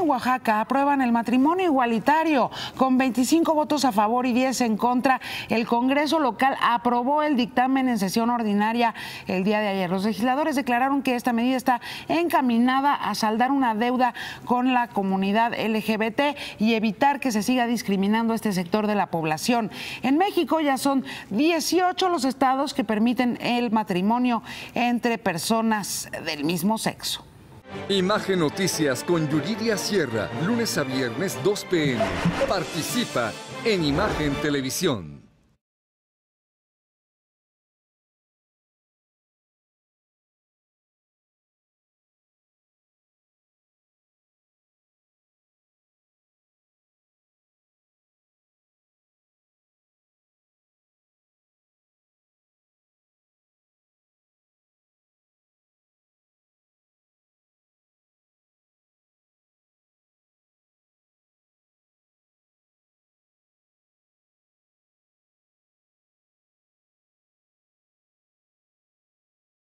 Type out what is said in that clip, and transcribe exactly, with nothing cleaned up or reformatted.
Oaxaca aprueban el matrimonio igualitario con veinticinco votos a favor y diez en contra. El Congreso local aprobó el dictamen en sesión ordinaria el día de ayer. Los legisladores declararon que esta medida está encaminada a saldar una deuda con la comunidad L G B T y evitar que se siga discriminando a este sector de la población. En México ya son dieciocho los estados que permiten el matrimonio entre personas del mismo sexo. Imagen Noticias con Yuridia Sierra, lunes a viernes dos p m Participa en Imagen Televisión.